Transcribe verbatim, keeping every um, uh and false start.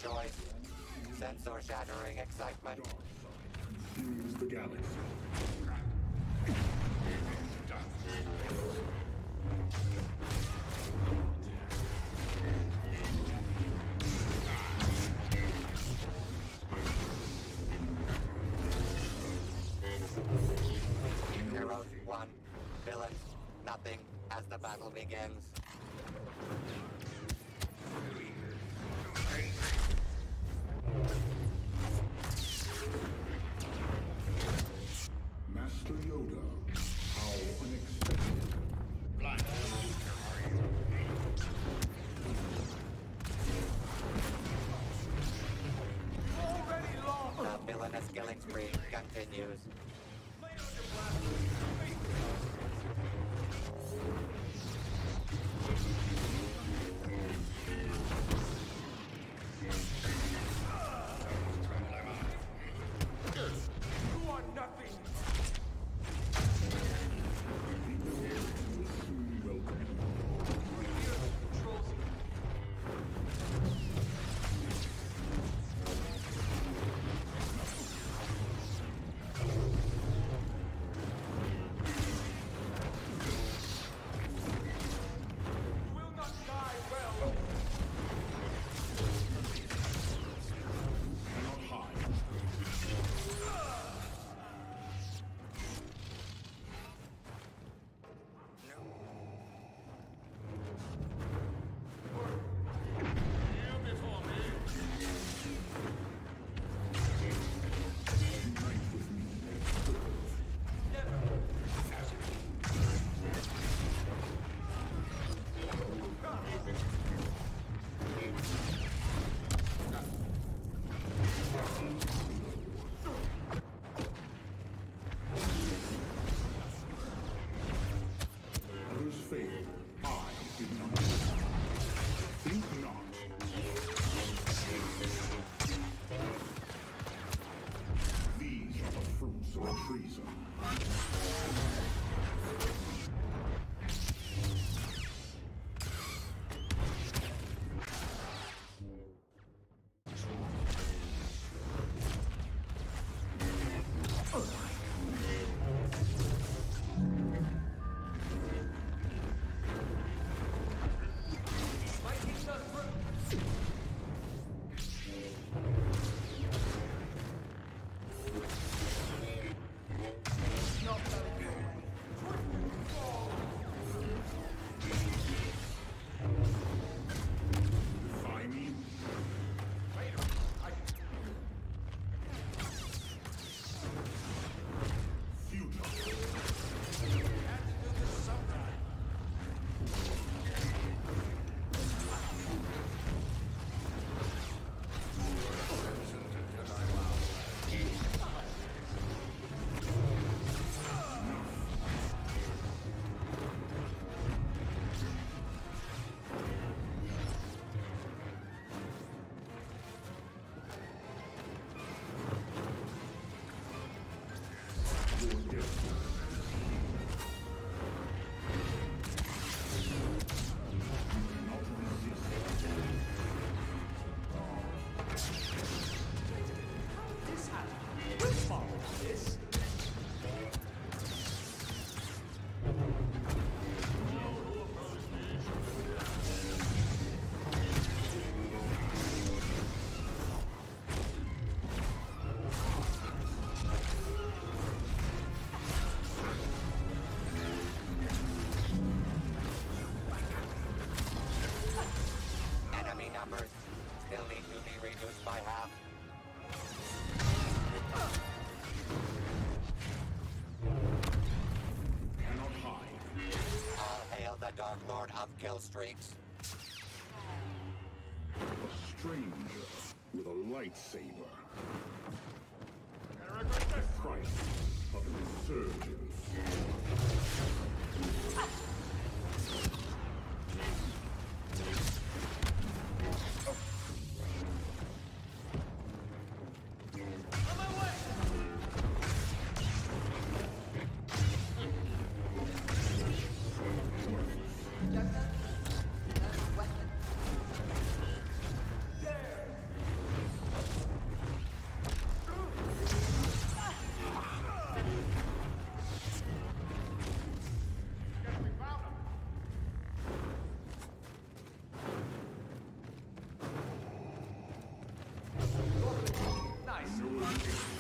choice. Sensor-shattering excitement. Use the galaxy. Heroes one, villains nothing as the battle begins. Master Yoda, how unexpected. Blind. Already lost! The villainous killing spree continues. You are nothing! Welcome. Controls will not die well! Cannot hide. Kneel before me. Unite with me. Never! Others failed. I did not. Think not. These are the fruits of treason. Might hit us through! Not that Defy me. Vader! I... Futile. Had to do this sometime. Your destiny. Not resist. This happened. We'll follow this. Enemy numbers still need to be reduced by half. Cannot hide. All hail the Dark Lord of kill streaks. A stranger with a lightsaber. Eric, Price of insurgence. On my way! That's a weapon. There! I know it.